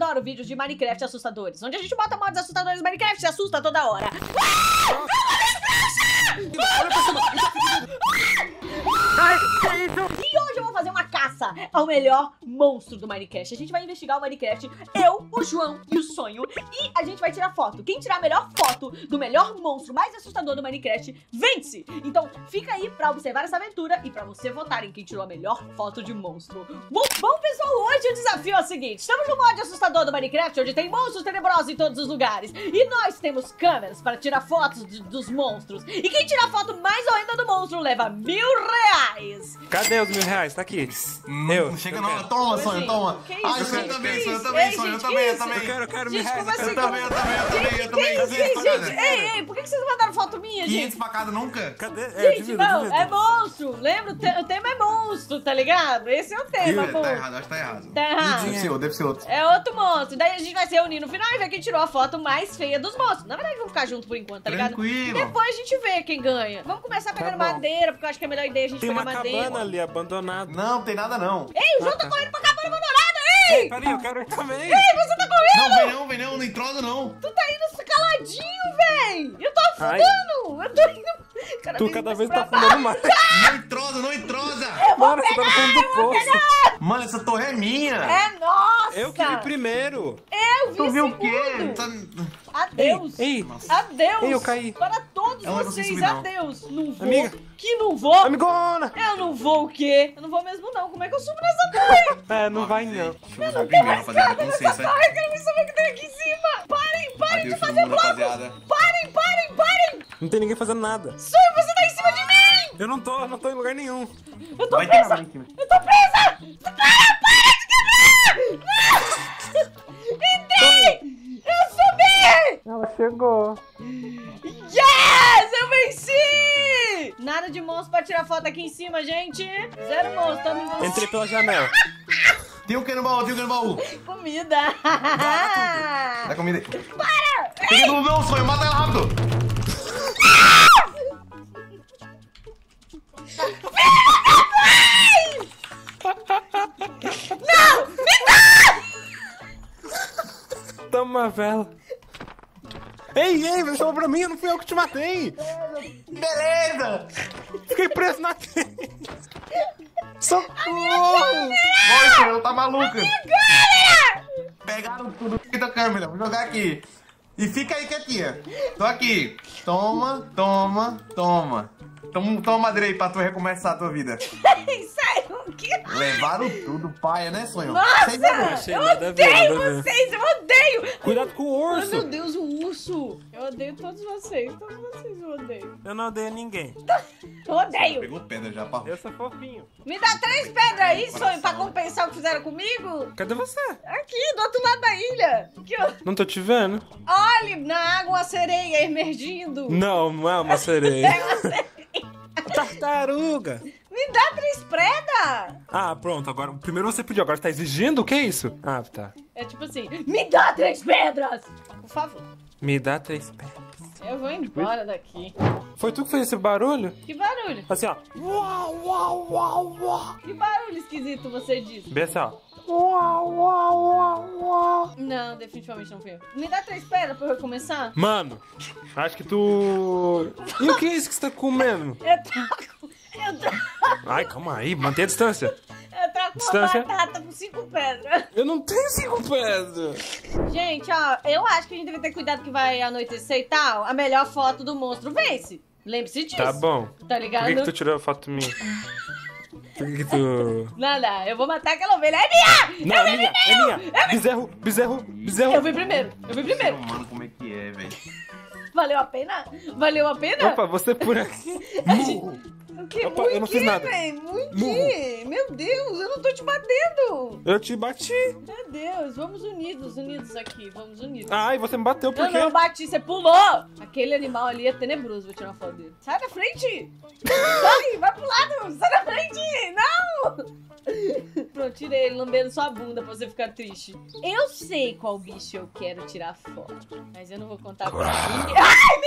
adoro vídeos de Minecraft assustadores, onde a gente bota mods assustadores do Minecraft e se assusta toda hora. E hoje eu vou fazer uma caça ao melhor monstro do Minecraft. A gente vai investigar o Minecraft, eu, o João e o Sonho, e a gente vai tirar foto. Quem tirar a melhor foto do melhor monstro mais assustador do Minecraft, vence! Então fica aí pra observar essa aventura e pra você votar em quem tirou a melhor foto de monstro. Bom, pessoal, hoje o desafio é o seguinte: estamos no mod assustador do Minecraft, onde tem monstros tenebrosos em todos os lugares, e nós temos câmeras para tirar fotos dos monstros. E quem tirar a foto mais horrenda do monstro leva R$1000. Cadê os R$1000? Tá aqui. Não chega não. Toma, Sonho, toma. Ai, eu também, Sonho, eu também. Eu quero Gente, R$1000. como assim? Eu também. Ei, por que vocês mandaram foto minha, 500 gente? pra cada nunca? Cadê? Gente, não, é monstro. Lembra? O tema é monstro, tá ligado? Esse é o tema, pô. Tá errado, acho que tá errado. Tá errado. Deve ser outro. É outro monstro. Daí a gente vai se reunir no final e ver quem tirou a foto mais feia dos monstros. Na verdade, vamos ficar juntos por enquanto, tá ligado? Tranquilo. Depois a gente vê quem ganha. Vamos começar pegando bom. madeira, porque eu acho que é a melhor ideia a gente Tem pegar uma madeira. cabana ali, abandonada. Não, tem nada não. Ei, o João tá correndo pra cabana abandonada, ei! Peraí, eu quero ir também. Ei, você tá correndo! Não, vem não entrosa não. Tu tá indo caladinho, véi! Eu tô afundando! Eu tô indo... Tu cada vez tá pra afundando mais. Não entrosa. Mano, você tá no fundo do poço. Mano, essa torre é minha. É nossa! Eu que vi primeiro. Eu vi Tu viu o segundo. quê? Adeus! Ei, Adeus! Ei, eu caí. Para todos Eu não consigo vocês, subir, não. adeus! Não vou! Amiga. Que não vou! amigona. Eu não vou o quê? Eu não vou mesmo não. Como é que eu subo nessa torre? É, não vai não. Deixa eu usar primeiro, rapaziada, com licença. Ai, eu quero ver saber o que tem aqui em cima! Parem Adeus, de fazer todo mundo, blocos! rapaziada. Parem! Não tem ninguém fazendo nada. Sonho, você tá em cima de mim! Eu não tô em lugar nenhum. Eu tô Vai ter presa! nada aqui, né? Eu tô presa! Para de quebrar! Entrei! Eu subi! Ela chegou. Yes! Eu venci! Nada de monstro pra tirar foto aqui em cima, gente. Zero monstro, tamo em você. Entrei pela janela. Tem o que no baú? Comida. Dá comida aí. Para! Peguei no meu Sonho, mata ela rápido. Toma uma vela. Ei, você falou pra mim, não fui eu que te matei. Beleza. Fiquei preso na teia. Socorro. Oi, Sonho, tá maluca. Pegaram tudo aqui da câmera, vou jogar aqui. E fica aí quietinha. Tô aqui. Toma. Toma madeira aí pra tu recomeçar a tua vida. Sério? O que? Levaram tudo, paia, né, Sonho? Nossa! Sem vergonha. Achei Eu nada a ver, odeio nada a ver. vocês! Eu odeio! Cuidado com o Ai, meu urso. Deus, o urso! Eu odeio todos vocês eu odeio. Eu não odeio ninguém. Eu odeio! Pegou pedra já, pá. Eu sou fofinho. Me dá 3 pedras aí, Sonho, pra compensar o que fizeram comigo? Cadê você? Aqui, do outro lado da ilha! Aqui, ó. Não tô te vendo. Olha, na água uma sereia emergindo! Não é uma sereia. É uma sereia! Tartaruga. Me dá 3 pedras! Ah, pronto. Agora, primeiro você pediu, agora você tá exigindo? O que é isso? Ah, tá. É tipo assim, me dá 3 pedras! Por favor. Me dá 3 pedras. Eu vou embora daqui. Foi tu que fez esse barulho? Que barulho? Assim, ó. Uau, uau, uau, uau. Que barulho esquisito você disse? Bem assim, ó. Uau, uau, uau, uau. Não, definitivamente não fui eu. Me dá 3 pedras pra eu recomeçar? Mano, acho que tu... E o que é isso que você tá comendo? Eu troco Ai, calma aí, mantenha a distância. uma Distância? batata por 5 pedras. Eu não tenho 5 pedras. Gente, ó, eu acho que a gente deve ter cuidado que vai anoitecer e tal. A melhor foto do monstro vence. Lembre-se disso. Tá bom. Tá Por ligado? que tu tirou a foto minha? Por que tu... Não, eu vou matar aquela ovelha. É minha! Não, é minha. Bezerro. Eu vi primeiro. Mano, como é que é, velho? Valeu a pena? Valeu a pena? Opa, você por aqui. O que? Opa, eu não fiz nada. Muito. Meu Deus, eu não tô te batendo. Eu te bati. Meu Deus, vamos unidos aqui. Vamos unidos. Ai, você me bateu por Eu quê? não bati, você pulou! Aquele animal ali é tenebroso, vou tirar uma foto dele. Sai da frente! Sai, vai pro lado! Sai da frente! Não! Pronto, tirei ele lambendo sua bunda pra você ficar triste. Eu sei qual bicho eu quero tirar foto, mas eu não vou contar pra ninguém.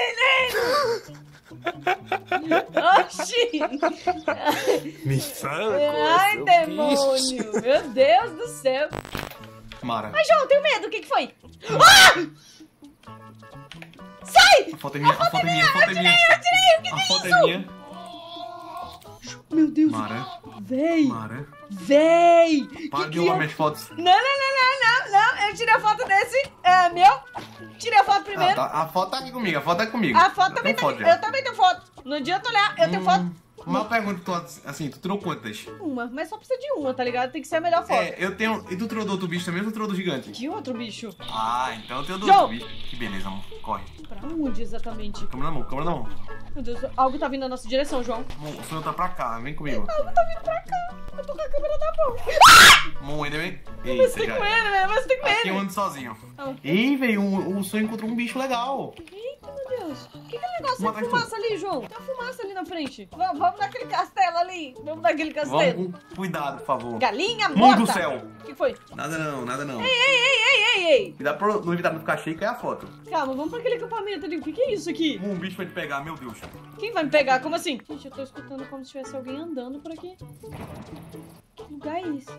Ai, menino! Oxi! Me fala, Ai, seu demônio! bicho. Meu Deus do céu! Mara. Ai, João, eu tenho medo. O que foi? Ah! Sai! A foto é minha, a foto é minha, a foto é minha. Eu tirei, o que A é foto isso? é minha. Meu Deus. Mara, Véi. Mara. Véi. Para de roubar minhas fotos. Não. Eu tirei a foto desse. É meu. Tirei a foto primeiro. A foto tá aqui comigo, a foto tá comigo. A foto também Eu tá tenho aqui. foto já. Eu também tenho foto. Não adianta olhar. Eu tenho foto. Uma pergunta, assim, tu tirou quantas? Uma, mas só precisa de uma, tá ligado? Tem que ser a melhor foto. É, eu tenho... E tu tirou do outro bicho também ou tu tirou do gigante? Que outro bicho? Ah, então eu tenho do João! outro bicho. Que beleza, amor. Corre. Pra onde exatamente? Câmera na mão, câmera na mão. Meu Deus, algo tá vindo na nossa direção, João. Amor, o sonho tá pra cá, vem comigo. Algo tá vindo pra cá. Eu tô com a câmera na mão. Amor, ainda vem... Você Eita, tem já com era. ele, né? Você tem com Aqui eu ele. ando sozinho. Ah. Ei, velho, o sonho encontrou um bicho legal. Eita, meu Deus. O que é o negócio Uma da atrás de fumaça ali, João? Tem uma fumaça ali na frente. Vamos naquele castelo ali. Vamos naquele castelo. Vamos com cuidado, por favor. Galinha morta. Mundo do céu. O que foi? Nada não, nada não. Ei. Cuidado pra não evitar não ficar cheio, que é a foto. Calma, vamos pra aquele acampamento ali. O que é isso aqui? Um bicho vai te pegar, meu Deus. Quem vai me pegar? Como assim? Gente, eu tô escutando como se tivesse alguém andando por aqui. Que lugar é esse?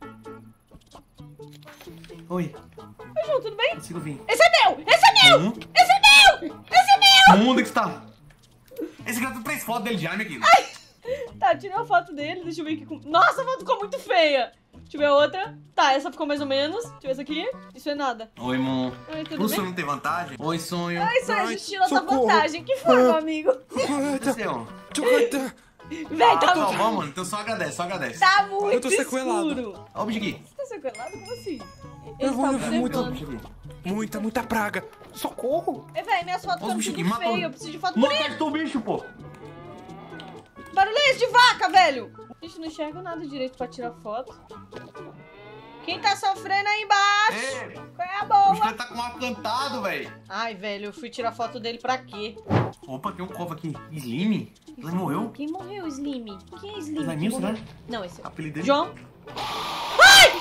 Oi, Oi, João, tudo bem? consigo vir. Esse é meu! Esse é meu! Esse é meu! Esse é meu! Onde que está? Esse cara tem 3 fotos dele já, minha querida. Tá, tirei uma foto dele. Deixa eu ver aqui. Nossa, a foto ficou muito feia. Deixa eu ver a outra. Tá, essa ficou mais ou menos. Deixa eu ver essa aqui. Isso é nada. Oi, amor. Oi, tudo O bem? sonho não tem vantagem? Oi, sonho. Ai, só a gente tirou essa socorro. vantagem. Que foi, meu amigo? O que aconteceu? Véi, tá, Tá bom, mano. Então só agradece, só agradece. tá muito Eu tô sequelado. escuro. Ó o bicho aqui. Você tá sequelado? Como assim? Eu Ele vou tá levar muito- observando. Muita praga. Socorro. Véi, minhas fotos Olha ficam os bichos aqui, tudo matou. feias. Eu preciso de foto bonita. Matou o bicho, pô. Barulho é esse de vaca, velho? Gente, não enxergo nada direito pra tirar foto. Quem tá sofrendo aí embaixo? Ei, Qual é a o boa? bicho tá com um ar cantado, velho. Ai, velho, eu fui tirar foto dele pra quê? Opa, tem um copo aqui. Slim? Ele morreu? Quem morreu, Slim? Quem é Slim? Sliminho, Quem morreu? será? Não, esse é... O apelido dele? João? Ai!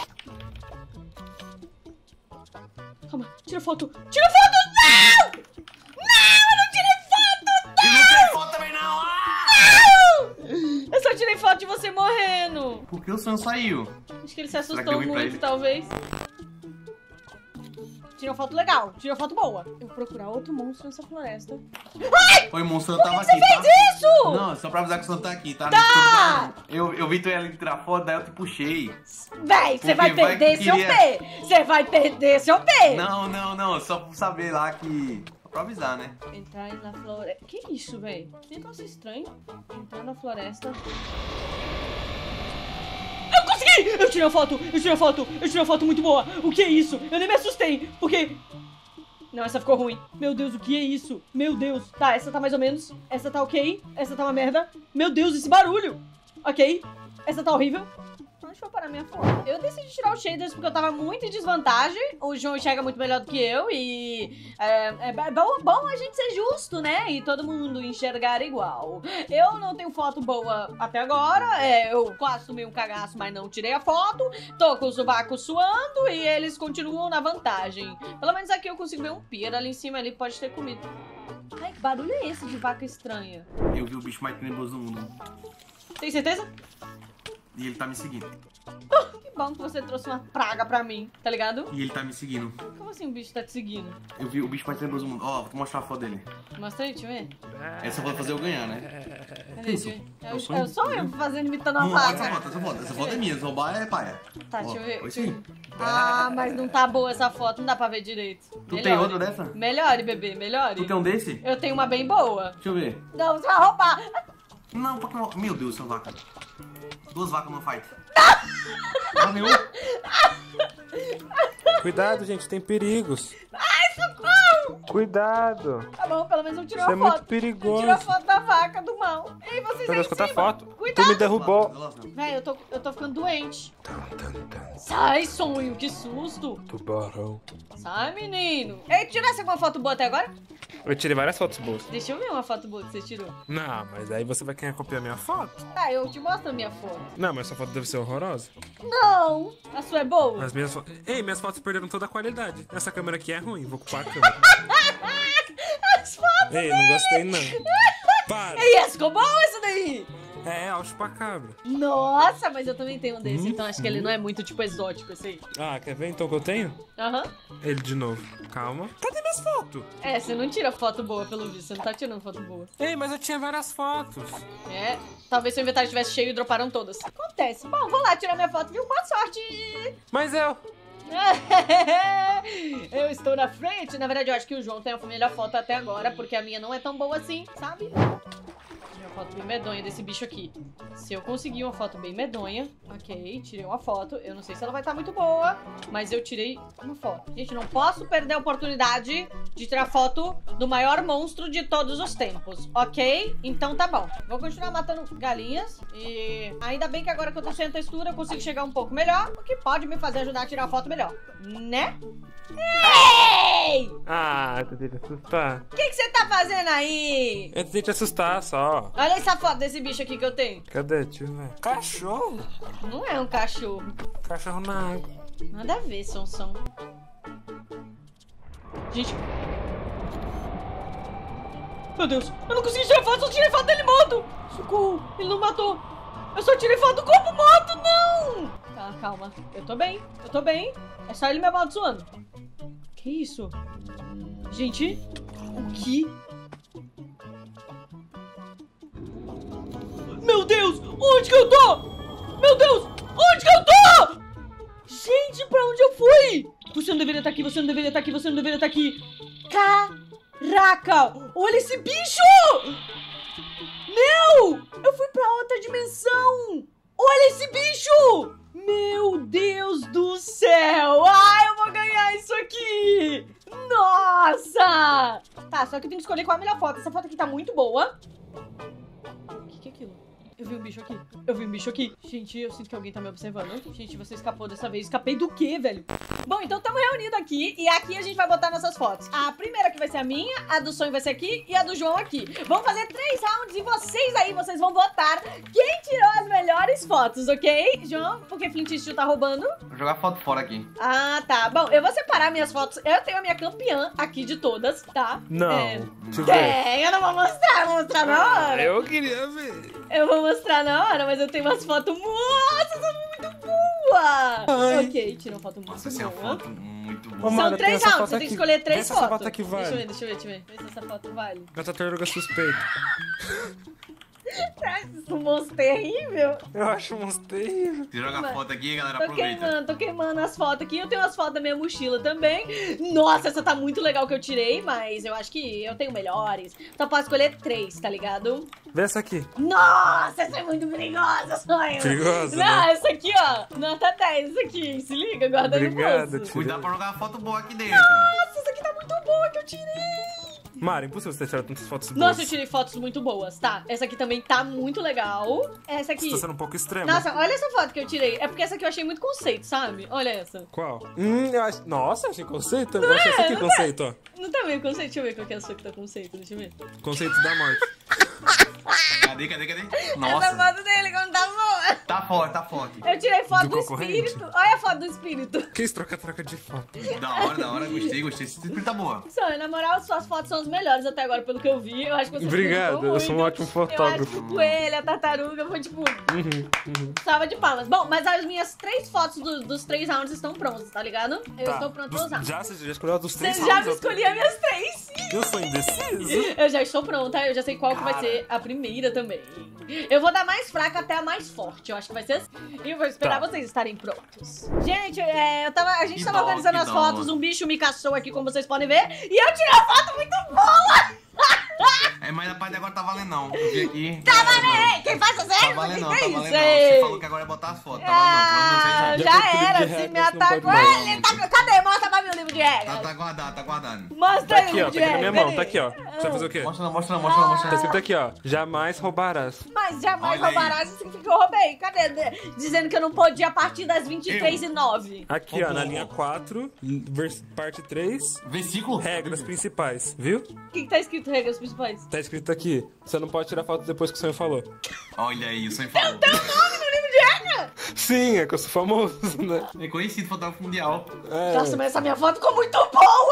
Calma, tira foto. Tira foto! Não! Não, eu não tirei foto! Ele não tem foto também, não. Ah! Não! Eu só tirei foto de você morrendo. Por que o sonho saiu? Acho que ele se Será que assustou deu ruim pra muito, ele? talvez. Tira uma foto legal, tira uma foto boa. Eu vou procurar outro monstro nessa floresta. Oi, moço, eu tava aqui, Você tá? fez isso? Não, só pra avisar que o sonho tá aqui, tá? Tá! Eu vi tu ia ali tirar foto, daí eu te puxei. Véi, você vai Porque vai perder que seu queria- pé. Você vai perder seu pé. Não, só pra saber lá que... Só pra avisar, né? Entrar na floresta. Que isso, véi? Que negócio estranho. Entrar na floresta. Eu consegui! Eu tirei uma foto muito boa. O que é isso? Eu nem me assustei, porque... Não, essa ficou ruim. Meu Deus, o que é isso? Meu Deus. Tá, essa tá mais ou menos. Essa tá ok. Essa tá uma merda. Meu Deus, esse barulho. Ok. Essa tá horrível. Onde foi parar minha foto? Eu decidi tirar os shaders porque eu tava muito em desvantagem. O João enxerga muito melhor do que eu e... É bom a gente ser justo, né? E todo mundo enxergar igual. Eu não tenho foto boa até agora. Eu quase tomei um cagaço, mas não tirei a foto. Tô com o sovaco suando e eles continuam na vantagem. Pelo menos aqui eu consigo ver um pira ali em cima. Ele pode ter comido. Ai, que barulho é esse de vaca estranha? Eu vi o bicho mais tenebroso do mundo. Tem certeza? E ele tá me seguindo. Que bom que você trouxe uma praga pra mim, tá ligado? E ele tá me seguindo. Como assim o bicho tá te seguindo? Eu vi o bicho mais tenebroso do mundo. Ó, vou mostrar a foto dele. Mostra aí, deixa eu ver. Essa pode fazer eu ganhar, né? Cadê, deixa eu ver. É o sonho? É só eu fazendo imitando a Não, olha vaca. essa foto. Essa foto é minha. Se roubar é paia. Tá, Ó, deixa eu ver. Oi, deixa eu sim. ver. Ah, mas não tá boa essa foto, não dá pra ver direito. Tu tem outra dessa? Melhore, bebê, melhore. Tu tem um desse? Eu tenho uma bem boa. Deixa eu ver. Não, você vai roubar. Não, porque... Meu Deus, são vaca. 2 vacas no fight. Morreu. Cuidado, gente, tem perigos. Ai, socorro! Cuidado. Tá bom, pelo menos eu tirei Isso é uma muito foto. perigoso. Tirou a foto da vaca do mal. Ei, vocês Meu aí Deus, em conta a cima. foto. Cuidado. Tu me derrubou. Véi, eu tô ficando doente. Sai, sonho, que susto. Tubarão. Sai, menino. Ei, tirasse alguma foto boa até agora? Eu tirei várias fotos boas. Deixa eu ver uma foto boa que você tirou. Não, mas aí você vai querer copiar minha foto. Tá, eu te mostro a minha foto. Não, mas essa foto deve ser horrorosa. Não! A sua é boa? As minhas fotos... Ei, minhas fotos perderam toda a qualidade. Essa câmera aqui é ruim, vou ocupar a câmera. As fotos! Ei, não gostei não. Para. Ei, essa ficou boa essa daí! É, ao chupacabra. Nossa, mas eu também tenho um desse, então acho que ele não é muito, tipo, exótico, esse aí. Ah, quer ver então que eu tenho? Aham. Ele de novo. Calma. Cadê minhas fotos? É, você não tira foto boa, pelo visto. Você não tá tirando foto boa. Ei, mas eu tinha várias fotos. É, talvez seu inventário estivesse cheio e droparam todas. Acontece. Bom, vou lá tirar minha foto, viu? Boa sorte! Mas eu... Eu estou na frente. Na verdade, eu acho que o João tem a melhor foto até agora, porque a minha não é tão boa assim, sabe? Tirei uma foto bem medonha desse bicho aqui. Se eu conseguir uma foto bem medonha, ok, tirei uma foto. Eu não sei se ela vai estar muito boa, mas eu tirei uma foto. Gente, não posso perder a oportunidade de tirar foto do maior monstro de todos os tempos, ok? Então tá bom. Vou continuar matando galinhas e ainda bem que agora que eu tô sem a textura eu consigo chegar um pouco melhor, o que pode me fazer ajudar a tirar a foto melhor, né? Ei! Ah, eu tentei te assustar. O que você tá fazendo aí? Eu tentei te assustar só. Olha essa foto desse bicho aqui que eu tenho. Cadê, tio, velho? Cachorro? Não é um cachorro. Cachorro na água. Nada a ver, Sansão. Gente. Meu Deus, eu não consegui tirar foto, só tirei foto dele morto. Socorro, ele não matou. Eu só tirei foto do corpo morto, não. Tá, calma. Eu tô bem, eu tô bem. É só ele me amaldiçoando. Que isso? Gente, o que? Meu Deus, onde que eu tô? Meu Deus, onde que eu tô? Gente, pra onde eu fui? Você não deveria estar aqui, você não deveria estar aqui, você não deveria estar aqui. Caraca, olha esse bicho! Meu, eu fui pra outra dimensão. Olha esse bicho! Meu Deus do céu! Ai, eu vou ganhar isso aqui! Nossa! Tá, só que eu tenho que escolher qual é a melhor foto. Essa foto aqui tá muito boa. O que é aquilo? Eu vi um bicho aqui. Eu vi um bicho aqui. Gente, eu sinto que alguém tá me observando. Gente, você escapou dessa vez. Escapei do quê, velho? Bom, então estamos reunidos aqui. E aqui a gente vai botar nossas fotos. A primeira que vai ser a minha, a do Sonho vai ser aqui e a do João aqui. Vamos fazer 3 rounds e vocês aí, vocês vão votar quem tirou as melhores fotos, ok? João, porque Flint Steel tá roubando. Vou jogar foto fora aqui. Ah, tá. Bom, eu vou separar minhas fotos. Eu tenho a minha campeã aqui de todas, tá? Não. Deixa eu ver. Tem, eu não vou mostrar, vou mostrar na hora. Eu queria ver. Eu vou mostrar na hora, mas eu tenho umas fotos. Nossa, são muito boas! Ai. Ok, tirou foto muito Nossa, essa é uma boa. foto muito Ô, boa. mano, São tem 3 essa rounds, foto você tem que aqui. escolher 3 Vê se fotos. essa foto aqui vale. Deixa eu ver, deixa eu ver, deixa eu ver. Vê se essa foto vale. Essa tartaruga suspeita. Esse monstro terrível. Eu acho um monstro terrível. Se joga foto aqui, galera, Tô aproveita. queimando as fotos aqui. Eu tenho as fotos da minha mochila também. Nossa, essa tá muito legal que eu tirei, mas eu acho que eu tenho melhores. Só posso escolher 3, tá ligado? Vê essa aqui. Nossa, essa é muito perigosa, Sonho. Perigosa, Não, né? essa aqui, ó. Nota 10, essa aqui. Se liga, guarda aí no Obrigado, bolso. tio. Cuidado pra jogar foto boa aqui dentro. Nossa, essa aqui tá muito boa que eu tirei. Mara, impossível você tirar tantas fotos boas. Nossa, eu tirei fotos muito boas, tá? Essa aqui também tá muito legal. Essa aqui... Você tá sendo um pouco extremo. Nossa, olha essa foto que eu tirei. É porque essa aqui eu achei muito conceito, sabe? Olha essa. Qual? Eu acho... Nossa, achei conceito. Eu achei essa aqui conceito, ó. Não tá meio conceito? Deixa eu ver qual que é a sua que tá conceito. Deixa eu ver. Conceito da morte. Cadê? Essa Nossa, foto dele quando tá boa. tá forte, tá forte. Eu tirei foto Do do concorrente? espírito. Olha a foto do espírito. Que isso, troca-troca de foto. Da hora, gostei. Esse tipo tá boa. Só, na moral, suas fotos são as melhores até agora, pelo que eu vi. Eu acho que você Obrigado, eu sou um ótimo Eu acho fotógrafo. que o coelho, a tartaruga, foi tipo... Uhum. Salva de palmas. Bom, mas as minhas 3 fotos dos 3 rounds estão prontas, tá ligado? Eu estou pronta pra usar. Você já escolheu a dos 3 Você já me escolheu as minhas 3. Eu sou indeciso. Eu já estou pronta, eu já sei qual que vai ser a primeira também. Eu vou da mais fraca até a mais forte, eu acho que vai ser assim. E eu vou esperar Tá. vocês estarem prontos. Gente, a gente Que tava dó, organizando que as dó. fotos, um bicho me caçou aqui, como vocês podem ver, e eu tirei uma foto muito boa! É, mas a parte de agora tá valendo não. Eu vi aqui. Tá valendo! Quem faz essa Tá valendo não, tá valendo não. isso Você aí? falou que agora ia botar as fotos. Tá valendo não. Ah, Não sei já tem livro era, de se regras, me não atacou. pode mais. Ele tá... Cadê? Mostra pra mim o livro de já. regras. Tá guardado, tá guardado. Mostra Tá aí o aqui, ó. livro de Tá aqui na minha regras. mão, tá aqui, ó. Você vai fazer o quê? Mostra. Tá escrito aqui, ó. Jamais roubarás. Mas jamais Olha aí. roubarás, significa que eu roubei. Cadê? Dizendo que eu não podia a partir das 23h09. Aqui, ó, na linha 4, parte 3, Versículo? regras principais, viu? O que tá escrito regras principais? Tá escrito aqui. Você não pode tirar foto depois que o sonho falou. Olha aí, o sonho falou. Teu nome no livro de regra? Sim, é que eu sou famoso, né? É conhecido fotógrafo mundial. É. Nossa, mas essa minha foto ficou muito boa! Tá,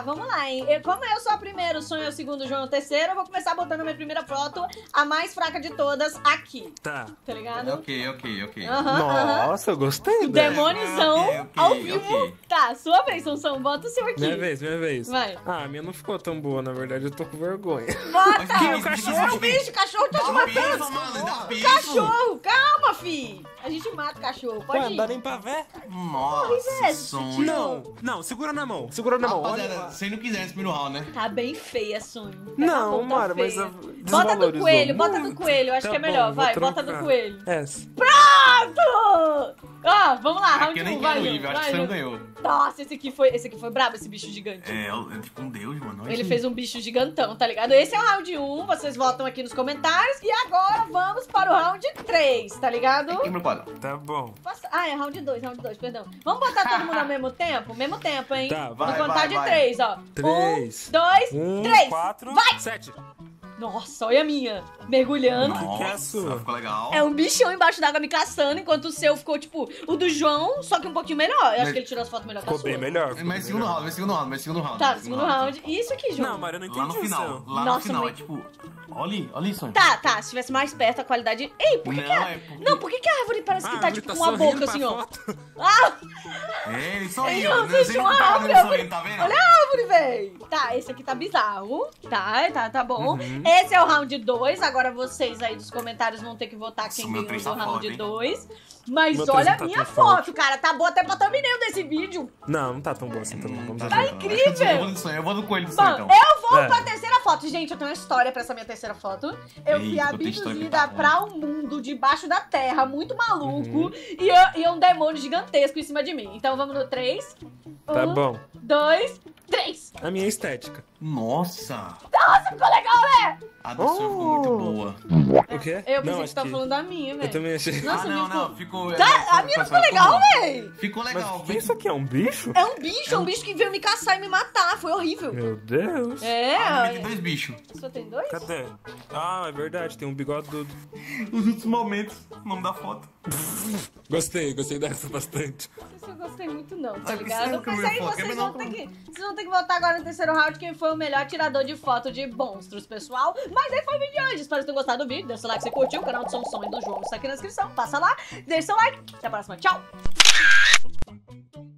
Tá, vamos lá, hein? Como eu sou a primeira, o Sonho é o segundo, o João é o terceiro, eu vou começar botando a minha primeira foto, a mais fraca de todas, aqui. Tá. Tá ligado? Ok. Nossa, eu gostei O dessa. demonizão Ok. ao vivo. Tá, sua vez, Sansão. Bota o seu aqui. Minha vez. Vai. Ah, a minha não ficou tão boa, na verdade, eu tô com vergonha. Bota! Que cachorro? É um bicho, cachorro tá te Dá matando. piso, mano, dá piso. Cachorro, calma, fi. A gente mata o cachorro, pode Ué, não ir. dá nem pra ver? Nossa, velho, sonho. Não, segura na mão. Segura na mão. Rapaziada, Olha. se não quiser esse primeiro round, né? Tá bem feia, Sonho. Pega Não, a ponta Mara, mas feia. a- Bota do desvalorizou coelho, bota do muito. coelho. Acho Tá que é bom, melhor. vou Vai, bota do trocar. coelho. Essa. Pronto! Ó, vamos lá, Aqui round eu 1, nem vai, quero João, ir, eu acho vai, que você não João. ganhou. Nossa, esse aqui foi brabo, esse bicho gigante. É tipo um deus, mano. Ele fez um bicho gigantão, tá ligado? Esse é o round 1, vocês votam aqui nos comentários. E agora vamos para o round 3, tá ligado? Aqui, meu quadro. Tá bom. Ah, é round 2, perdão. Vamos botar todo mundo ao mesmo tempo? Mesmo tempo, hein? Tá, Vou vai, contar de vai. 3, ó. 3, 1, 2, 3. 4, 7. Nossa, olha a minha. Mergulhando. que é a sua? Ficou legal. É um bichão embaixo d'água me caçando, enquanto o seu ficou, tipo, o do João, só que um pouquinho melhor. Eu acho que ele tirou as fotos melhor que a Ficou sua. bem melhor. Mas segundo round. Tá, segundo round. E isso aqui, João? Não, Mara, eu não Lá entendi no o final. seu. Lá Nossa, no final, mas- é tipo... Olha isso, sonho. Tá, se estivesse mais perto a qualidade... Ei, por que Não, que a... é porque- Não, por que que a árvore parece que Ah, tá, ele tipo, com uma sorrindo boca pra assim, ó? foto. Ah, É, ele Ei, sorriu. João, Né? você Você tinha não uma tá árvore, vendo árvore. sorrindo, tá vendo? olha a árvore, véi. Tá, esse aqui tá bizarro. Tá bom. Esse é o round 2. Agora vocês aí dos comentários vão ter que votar quem Meu ganhou três do tá round foda, hein? 2. Mas Meu olha três a não tá minha tão foto, forte. cara. Tá boa até pra thumbnail desse vídeo. Não, não tá tão boa assim também. Vamos Tá ajudar. incrível. Eu vou do coelho do sonho, Bom, então. eu vou É. pra terceira foto. Gente, eu tenho uma história pra essa minha terceira foto. Eu fui Eita, tem história que abduzida tá bom. pra um mundo debaixo da terra, muito maluco. Uhum. E um demônio gigantesco em cima de mim. Então vamos no 3. Tá bom. 2, 3. A minha estética. Nossa. Nossa, ficou legal, né? A do sonho ficou muito boa. O quê? Eu pensei não, que acho você tava falando da minha, velho. Eu também achei. Nossa, a minha ficou... não, ficou... Tá, a minha ficou legal, velho. Ficou legal. Mas o que isso aqui é um bicho? É um bicho que veio me caçar e me matar. Foi horrível. Meu Deus. É, Ah, tem 2 bichos. só tem 2? Cadê? Ah, é verdade, tem um bigodudo. Os últimos momentos. O nome da foto. Gostei dessa bastante. Não sei se eu gostei muito não, tá Ah, ligado? isso é o que eu Mas ia aí falar, vocês que é vão, menor vocês vão ter que votar agora no terceiro round quem foi o melhor tirador de foto de monstros, pessoal. Mas aí foi o vídeo de hoje. Espero que tenham gostado do vídeo. Deixa o like se você curtiu. O canal do Som e do João está aqui na descrição. Passa lá, deixa seu like. Até a próxima. Tchau!